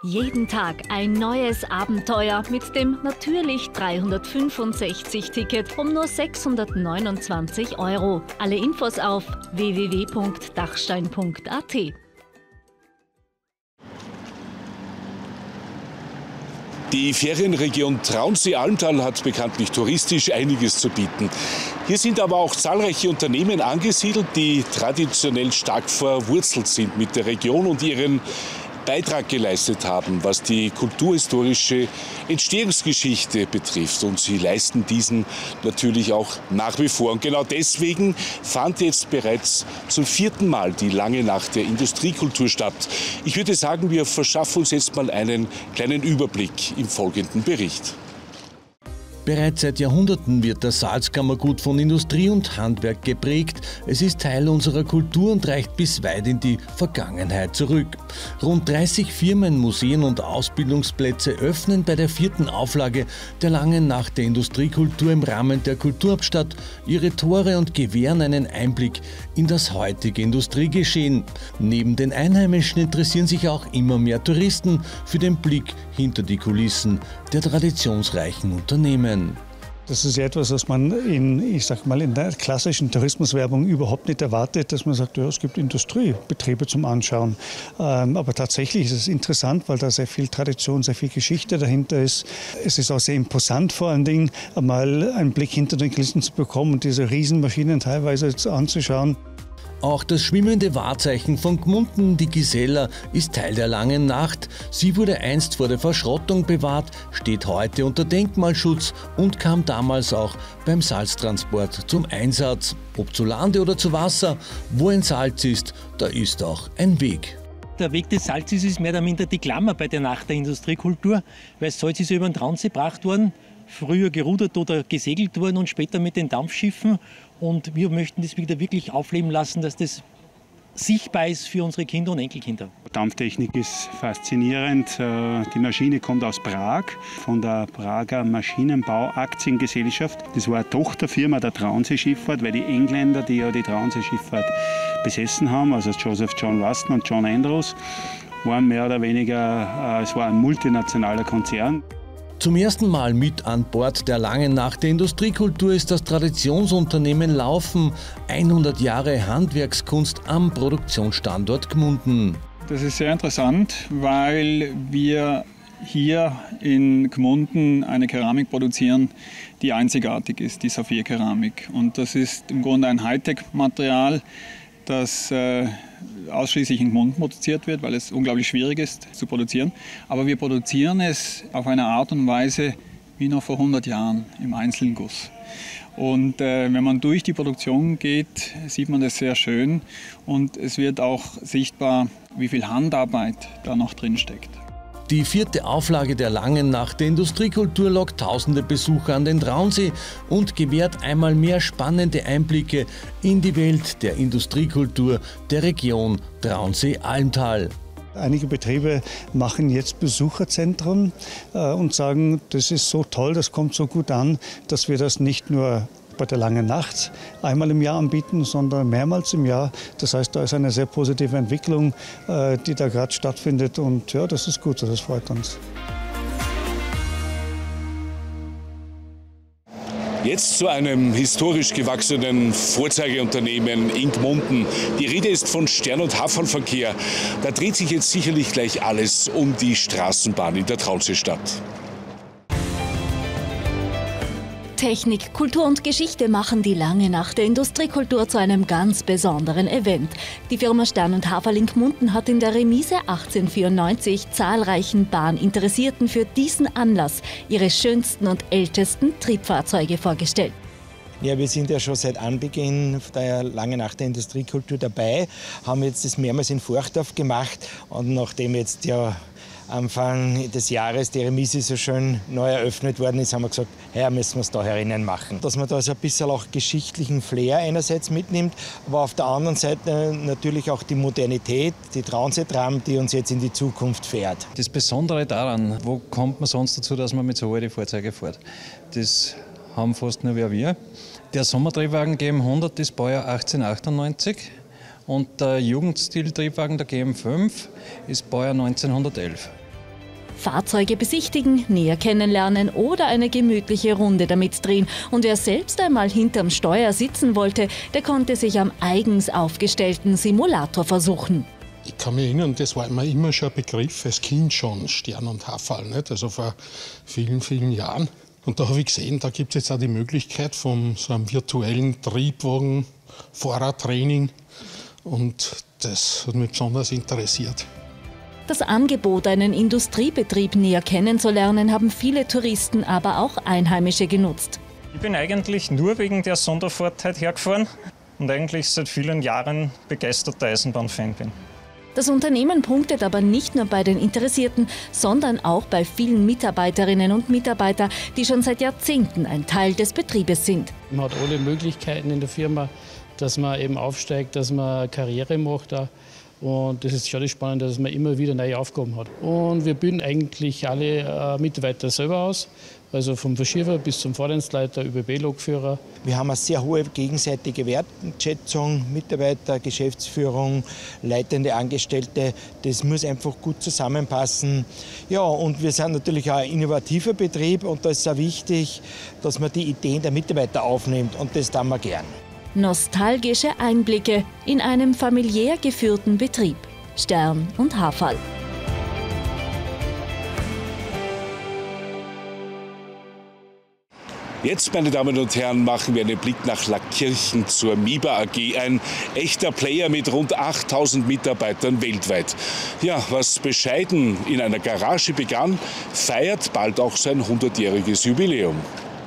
Jeden Tag ein neues Abenteuer mit dem Natürlich 365-Ticket um nur 629 €. Alle Infos auf www.dachstein.at. Die Ferienregion Traunsee-Almtal hat bekanntlich touristisch einiges zu bieten. Hier sind aber auch zahlreiche Unternehmen angesiedelt, die traditionell stark verwurzelt sind mit der Region und ihren Beitrag geleistet haben, was die kulturhistorische Entstehungsgeschichte betrifft. Und sie leisten diesen natürlich auch nach wie vor. Und genau deswegen fand jetzt bereits zum 4. Mal die lange Nacht der Industriekultur statt. Ich würde sagen, wir verschaffen uns jetzt mal einen kleinen Überblick im folgenden Bericht. Bereits seit Jahrhunderten wird das Salzkammergut von Industrie und Handwerk geprägt. Es ist Teil unserer Kultur und reicht bis weit in die Vergangenheit zurück. Rund 30 Firmen, Museen und Ausbildungsplätze öffnen bei der 4. Auflage der langen Nacht der Industriekultur im Rahmen der Kulturhauptstadt ihre Tore und gewähren einen Einblick in das heutige Industriegeschehen. Neben den Einheimischen interessieren sich auch immer mehr Touristen für den Blick hinter die Kulissen der traditionsreichen Unternehmen. Das ist ja etwas, was man in der klassischen Tourismuswerbung überhaupt nicht erwartet, dass man sagt, ja, es gibt Industriebetriebe zum Anschauen. Aber tatsächlich ist es interessant, weil da sehr viel Tradition, sehr viel Geschichte dahinter ist. Es ist auch sehr imposant vor allen Dingen, einmal einen Blick hinter den Kulissen zu bekommen und diese Riesenmaschinen teilweise anzuschauen. Auch das schwimmende Wahrzeichen von Gmunden, die Gisela, ist Teil der langen Nacht. Sie wurde einst vor der Verschrottung bewahrt, steht heute unter Denkmalschutz und kam damals auch beim Salztransport zum Einsatz. Ob zu Lande oder zu Wasser, wo ein Salz ist, da ist auch ein Weg. Der Weg des Salzes ist mehr oder minder die Klammer bei der Nacht der Industriekultur, weil das Salz ist über den Traunsee gebracht worden, früher gerudert oder gesegelt worden und später mit den Dampfschiffen. Und wir möchten das wieder wirklich aufleben lassen, dass das sichtbar ist für unsere Kinder und Enkelkinder. Dampftechnik ist faszinierend. Die Maschine kommt aus Prag, von der Prager Maschinenbau-Aktiengesellschaft. Das war eine Tochterfirma der Traunsee-Schifffahrt, weil die Engländer, die ja die Traunsee-Schifffahrt besessen haben, also Joseph John Ruston und John Andrews, waren mehr oder weniger, es war ein multinationaler Konzern. Zum ersten Mal mit an Bord der langen Nacht der Industriekultur ist das Traditionsunternehmen Laufen, 100 Jahre Handwerkskunst am Produktionsstandort Gmunden. Das ist sehr interessant, weil wir hier in Gmunden eine Keramik produzieren, die einzigartig ist, die Saphirkeramik. Und das ist im Grunde ein Hightech-Material, das ausschließlich in Gmunden produziert wird, weil es unglaublich schwierig ist zu produzieren. Aber wir produzieren es auf eine Art und Weise wie noch vor 100 Jahren im Einzelguss. Und wenn man durch die Produktion geht, sieht man das sehr schön und es wird auch sichtbar, wie viel Handarbeit da noch drin steckt. Die 4. Auflage der langen Nacht der Industriekultur lockt tausende Besucher an den Traunsee und gewährt einmal mehr spannende Einblicke in die Welt der Industriekultur der Region Traunsee-Almtal. Einige Betriebe machen jetzt Besucherzentren und sagen, das ist so toll, das kommt so gut an, dass wir das nicht nur bei der langen Nacht einmal im Jahr anbieten, sondern mehrmals im Jahr. Das heißt, da ist eine sehr positive Entwicklung, die da gerade stattfindet und ja, das ist gut so, das freut uns. Jetzt zu einem historisch gewachsenen Vorzeigeunternehmen in Gmunden. Die Rede ist von Stern- und Haferlverkehr. Da dreht sich jetzt sicherlich gleich alles um die Straßenbahn in der Traunseestadt. Technik, Kultur und Geschichte machen die lange Nacht der Industriekultur zu einem ganz besonderen Event. Die Firma Stern und Haferl in Gmunden hat in der Remise 1894 zahlreichen Bahninteressierten für diesen Anlass ihre schönsten und ältesten Triebfahrzeuge vorgestellt. Ja, wir sind ja schon seit Anbeginn der langen Nacht der Industriekultur dabei, haben jetzt das mehrmals in Forchdorf gemacht und nachdem jetzt ja Anfang des Jahres die Remise so schön neu eröffnet worden ist, haben wir gesagt, ja, müssen wir es da herinnen machen. Dass man da so ein bisschen auch geschichtlichen Flair einerseits mitnimmt, aber auf der anderen Seite natürlich auch die Modernität, die Traunsee-Tram, die uns jetzt in die Zukunft fährt. Das Besondere daran, wo kommt man sonst dazu, dass man mit so alten Fahrzeugen fährt? Das haben fast nur wir. Der Sommertriebwagen GM100 ist Baujahr 1898. Und der Jugendstil-Triebwagen der GM5 ist Baujahr 1911. Fahrzeuge besichtigen, näher kennenlernen oder eine gemütliche Runde damit drehen. Und wer selbst einmal hinterm Steuer sitzen wollte, der konnte sich am eigens aufgestellten Simulator versuchen. Ich kann mich erinnern, das war mir immer schon ein Begriff als Kind schon, Stern- und Haarfall, nicht? Also vor vielen, vielen Jahren. Und da habe ich gesehen, da gibt es jetzt auch die Möglichkeit von so einem virtuellen Triebwagen, Fahrertraining. Und das hat mich besonders interessiert. Das Angebot, einen Industriebetrieb näher kennenzulernen, haben viele Touristen, aber auch Einheimische genutzt. Ich bin eigentlich nur wegen der Sonderfahrt heute hergefahren und eigentlich seit vielen Jahren begeisterter Eisenbahnfan bin. Das Unternehmen punktet aber nicht nur bei den Interessierten, sondern auch bei vielen Mitarbeiterinnen und Mitarbeitern, die schon seit Jahrzehnten ein Teil des Betriebes sind. Man hat alle Möglichkeiten in der Firma, dass man eben aufsteigt, dass man Karriere macht. Und das ist schon das Spannende, dass man immer wieder neue Aufgaben hat. Und wir bilden eigentlich alle Mitarbeiter selber aus, also vom Verschiefer bis zum Fahrdienstleiter, ÖBB-Lokführer. Wir haben eine sehr hohe gegenseitige Wertschätzung, Mitarbeiter, Geschäftsführung, leitende Angestellte. Das muss einfach gut zusammenpassen. Ja, und wir sind natürlich auch ein innovativer Betrieb und da ist auch wichtig, dass man die Ideen der Mitarbeiter aufnimmt und das tun wir gern. Nostalgische Einblicke in einem familiär geführten Betrieb. Stern- und Haarfall. Jetzt, meine Damen und Herren, machen wir einen Blick nach Lackirchen zur MIBA AG, ein echter Player mit rund 8000 Mitarbeitern weltweit. Ja, was bescheiden in einer Garage begann, feiert bald auch sein 100-jähriges Jubiläum.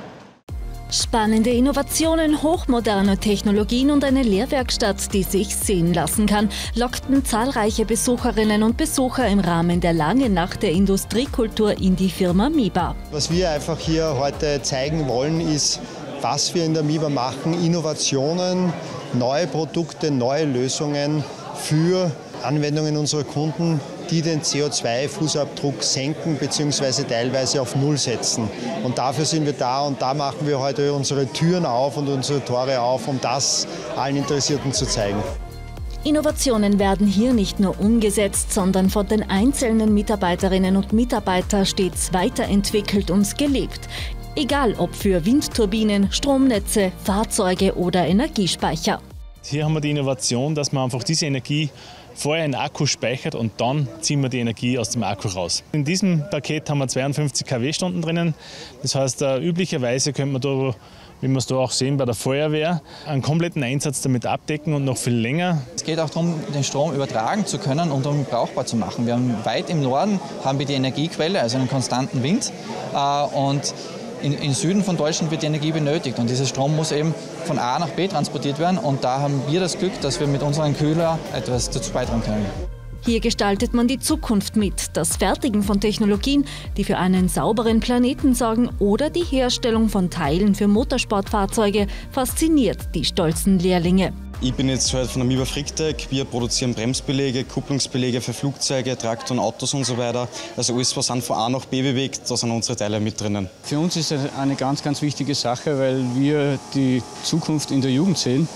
Spannende Innovationen, hochmoderne Technologien und eine Lehrwerkstatt, die sich sehen lassen kann, lockten zahlreiche Besucherinnen und Besucher im Rahmen der Langen Nacht der Industriekultur in die Firma MIBA. Was wir einfach hier heute zeigen wollen, ist, was wir in der MIBA machen, Innovationen, neue Produkte, neue Lösungen für Anwendungen unserer Kunden, die den CO2-Fußabdruck senken bzw. teilweise auf Null setzen. Und dafür sind wir da und da machen wir heute unsere Türen auf und unsere Tore auf, um das allen Interessierten zu zeigen. Innovationen werden hier nicht nur umgesetzt, sondern von den einzelnen Mitarbeiterinnen und Mitarbeitern stets weiterentwickelt und gelebt. Egal ob für Windturbinen, Stromnetze, Fahrzeuge oder Energiespeicher. Hier haben wir die Innovation, dass man einfach diese Energie vorher in den Akku speichert und dann ziehen wir die Energie aus dem Akku raus. In diesem Paket haben wir 52 kW-Stunden drinnen. Das heißt, üblicherweise könnte man da, wie wir es da auch sehen bei der Feuerwehr, einen kompletten Einsatz damit abdecken und noch viel länger. Es geht auch darum, den Strom übertragen zu können und um brauchbar zu machen. Wir haben weit im Norden haben wir die Energiequelle, also einen konstanten Wind. Und im Süden von Deutschland wird die Energie benötigt und dieser Strom muss eben von A nach B transportiert werden und da haben wir das Glück, dass wir mit unseren Kühler etwas dazu beitragen können. Hier gestaltet man die Zukunft mit, das Fertigen von Technologien, die für einen sauberen Planeten sorgen oder die Herstellung von Teilen für Motorsportfahrzeuge fasziniert die stolzen Lehrlinge. Ich bin jetzt halt von der MIBA Fricktech. Wir produzieren Bremsbeläge, Kupplungsbeläge für Flugzeuge, Traktoren, Autos und so weiter. Also alles, was von A nach B bewegt, da sind unsere Teile mit drinnen. Für uns ist es eine ganz, ganz wichtige Sache, weil wir die Zukunft in der Jugend sehen.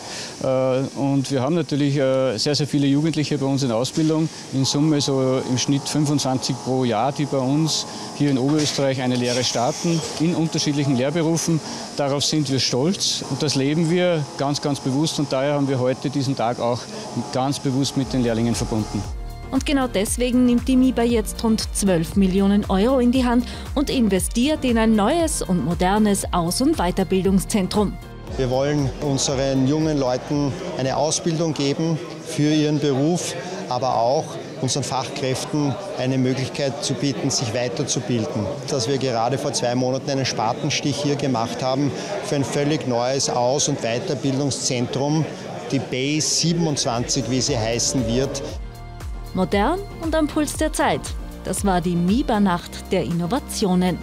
Und wir haben natürlich sehr, sehr viele Jugendliche bei uns in Ausbildung. In Summe so im Schnitt 25 pro Jahr, die bei uns hier in Oberösterreich eine Lehre starten, in unterschiedlichen Lehrberufen. Darauf sind wir stolz und das leben wir ganz, ganz bewusst und daher haben wir heute diesen Tag auch ganz bewusst mit den Lehrlingen verbunden. Und genau deswegen nimmt die MIBA jetzt rund 12 Millionen Euro in die Hand und investiert in ein neues und modernes Aus- und Weiterbildungszentrum. Wir wollen unseren jungen Leuten eine Ausbildung geben für ihren Beruf, aber auch unseren Fachkräften eine Möglichkeit zu bieten, sich weiterzubilden. Dass wir gerade vor 2 Monaten einen Spatenstich hier gemacht haben für ein völlig neues Aus- und Weiterbildungszentrum, die Base 27, wie sie heißen wird. Modern und am Puls der Zeit. Das war die MIBA-Nacht der Innovationen.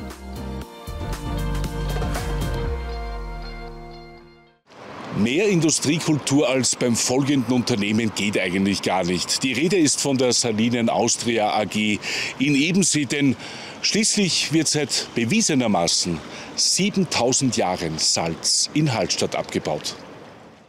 Mehr Industriekultur als beim folgenden Unternehmen geht eigentlich gar nicht. Die Rede ist von der Salinen Austria AG in Ebensee, denn schließlich wird seit bewiesenermaßen 7000 Jahren Salz in Hallstatt abgebaut.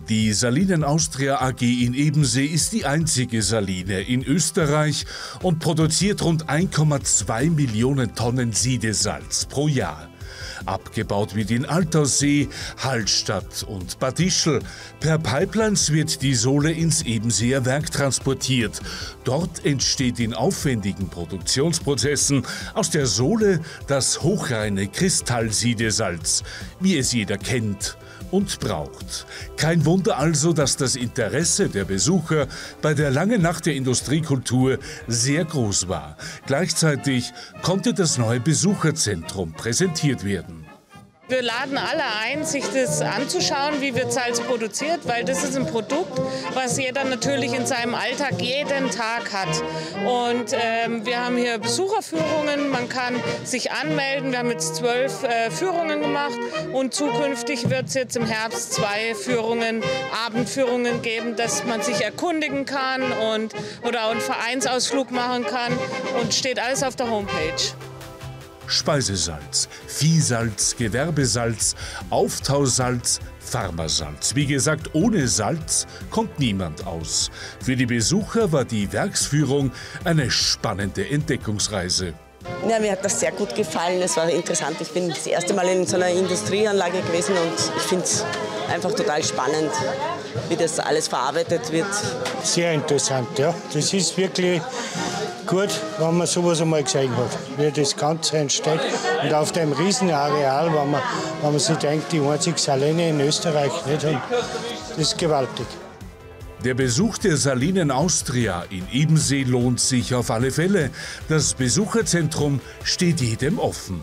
Die Salinen Austria AG in Ebensee ist die einzige Saline in Österreich und produziert rund 1,2 Millionen Tonnen Siedesalz pro Jahr. Abgebaut wird in Altaussee, Hallstatt und Bad Ischl. Per Pipelines wird die Sohle ins Ebenseer Werk transportiert. Dort entsteht in aufwendigen Produktionsprozessen aus der Sohle das hochreine Kristallsiedesalz, wie es jeder kennt und braucht. Kein Wunder also, dass das Interesse der Besucher bei der Langen Nacht der Industriekultur sehr groß war. Gleichzeitig konnte das neue Besucherzentrum präsentiert werden. Wir laden alle ein, sich das anzuschauen, wie wird Salz produziert, weil das ist ein Produkt, was jeder natürlich in seinem Alltag jeden Tag hat. Und wir haben hier Besucherführungen, man kann sich anmelden. Wir haben jetzt 12 Führungen gemacht und zukünftig wird es jetzt im Herbst 2 Führungen, Abendführungen geben, dass man sich erkundigen kann oder einen Vereinsausflug machen kann und steht alles auf der Homepage. Speisesalz, Viehsalz, Gewerbesalz, Auftausalz, Pharmasalz. Wie gesagt, ohne Salz kommt niemand aus. Für die Besucher war die Werksführung eine spannende Entdeckungsreise. Ja, mir hat das sehr gut gefallen. Es war interessant. Ich bin das erste Mal in so einer Industrieanlage gewesen und ich finde es einfach total spannend, wie das alles verarbeitet wird. Sehr interessant, ja. Das ist wirklich gut, wenn man sowas einmal gesehen hat, wie das Ganze entsteht. Und auf dem Riesenareal, wenn man sich denkt, die einzige Saline in Österreich nicht haben, das ist gewaltig. Der Besuch der Salinen Austria in Ebensee lohnt sich auf alle Fälle. Das Besucherzentrum steht jedem offen.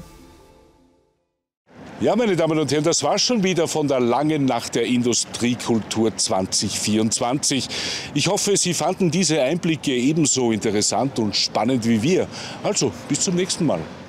Ja, meine Damen und Herren, das war schon wieder von der Langen Nacht der Industriekultur 2024. Ich hoffe, Sie fanden diese Einblicke ebenso interessant und spannend wie wir. Also, bis zum nächsten Mal.